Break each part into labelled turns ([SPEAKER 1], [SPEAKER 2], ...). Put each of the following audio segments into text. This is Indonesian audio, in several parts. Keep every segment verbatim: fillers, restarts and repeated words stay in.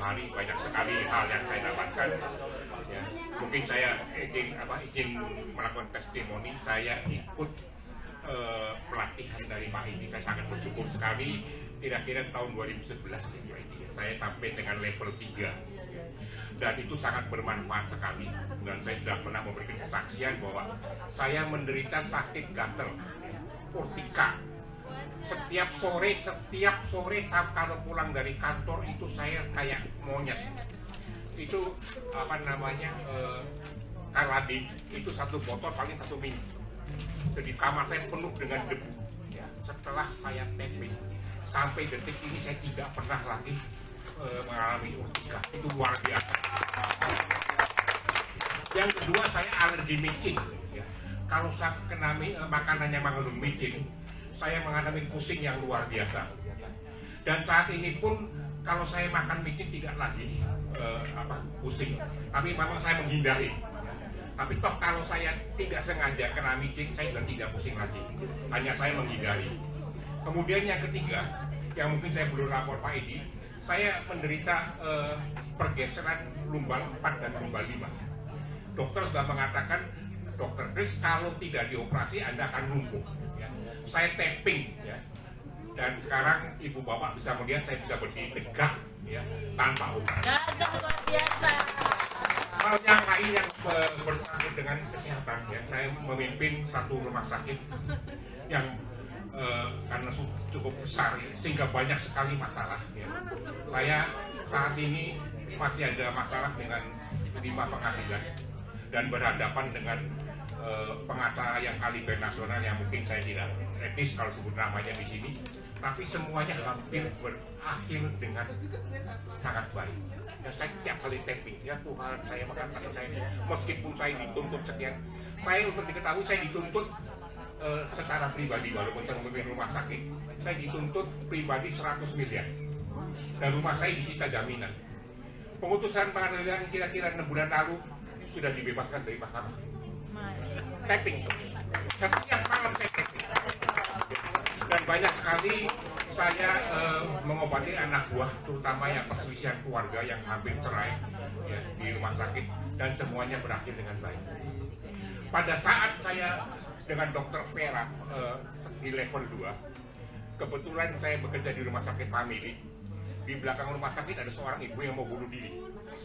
[SPEAKER 1] hari banyak sekali hal yang saya dapatkan. Ya, mungkin saya izin, apa, izin melakukan testimoni. Saya ikut uh, pelatihan dari Pak Idi. Saya sangat bersyukur sekali. Kira-kira tahun dua ribu sebelas ya, Pak Idi, saya sampai dengan level tiga. Dan itu sangat bermanfaat sekali. Dan saya sudah pernah memberikan kesaksian bahwa saya menderita sakit gatal, urtika. Setiap sore, setiap sore saat kalau pulang dari kantor itu saya kayak monyet. Itu apa namanya, eh, Kaladin itu satu botol paling satu minggu. Jadi kamar saya penuh dengan debu. Ya, setelah saya tapping sampai detik ini saya tidak pernah lagi eh, mengalami urtika. Itu luar biasa. Yang kedua, saya alergi micin. Ya. Kalau saya kena eh, makanan yang mengandung micin, saya mengalami pusing yang luar biasa. Dan saat ini pun kalau saya makan micin tidak lagi eh, apa, pusing, tapi memang saya menghindari. Tapi toh kalau saya tidak sengaja kena micin, saya juga tidak pusing lagi. Hanya saya menghindari. Kemudian yang ketiga, yang mungkin saya belum lapor Pak Idi, saya menderita eh, pergeseran lumbal empat dan lumbal lima. Dokter sudah mengatakan, Dokter Kris, kalau tidak dioperasi Anda akan lumpuh. Ya. Saya tapping, ya. Dan sekarang ibu bapak bisa melihat saya bisa berdiri tegak, ya, tanpa obat.
[SPEAKER 2] Luar biasa.
[SPEAKER 1] Hal yang lain yang bersangkut dengan kesehatan, ya, saya memimpin satu rumah sakit yang eh, karena cukup besar, ya, sehingga banyak sekali masalah. Ya. Saya saat ini masih ada masalah dengan lima pengadilan dan berhadapan dengan uh, pengacara yang kaliber nasional yang mungkin saya tidak etis kalau sebut namanya di sini, tapi semuanya hampir berakhir dengan sangat baik. Ya, saya tiap kali tapping, ya Tuhan, saya mengatakan saya meskipun saya dituntut sekian, saya untuk diketahui saya dituntut uh, secara pribadi walaupun saya memimpin rumah sakit, saya dituntut pribadi seratus miliar dan rumah saya disita jaminan. Pemutusan pengadilan kira-kira enam bulan lalu sudah dibebaskan dari mahkamah. Tapping terus. Setiap malam saya tapping. Dan banyak sekali saya uh, mengobati anak buah, terutama yang perselisihan keluarga yang hampir cerai, ya, di rumah sakit, dan semuanya berakhir dengan baik. Pada saat saya dengan Dokter Vera uh, di level dua, kebetulan saya bekerja di rumah sakit family. Di belakang rumah sakit ada seorang ibu yang mau bunuh diri.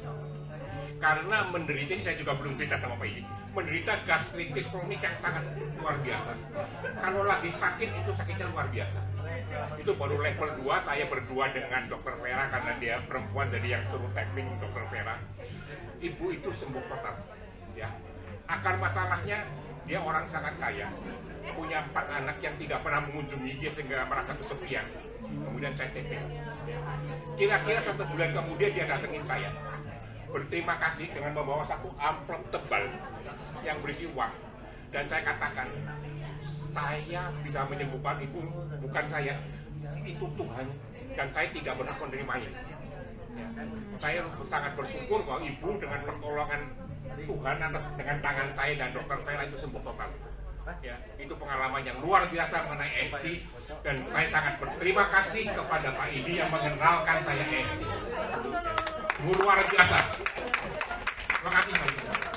[SPEAKER 1] Karena menderita, ini saya juga belum cerita sama Pak Idi, menderita gastritis kronis yang sangat luar biasa. Kalau lagi sakit itu sakitnya luar biasa. Itu baru level dua, saya berdua dengan Dokter Vera karena dia perempuan, jadi yang suruh tapping Dokter Vera. Ibu itu sembuh total. Ya. Akar masalahnya dia orang sangat kaya, punya empat anak yang tidak pernah mengunjungi dia sehingga merasa kesepian. Kemudian saya tapping. Kira-kira satu bulan kemudian dia datengin saya, berterima kasih dengan membawa satu amplop tebal yang berisi uang. Dan saya katakan, saya bisa menyembuhkan ibu, bukan saya, itu Tuhan, dan saya tidak berhak menerimanya. Ya. Saya sangat bersyukur bahwa ibu dengan pertolongan Tuhan atas dengan tangan saya dan Dokter Vera itu sembuh total. Ya, itu pengalaman yang luar biasa mengenai E F T, dan saya sangat berterima kasih kepada Pak Idi yang mengenalkan saya E F T. Ya. Luar biasa. Terima kasih Pak Idi.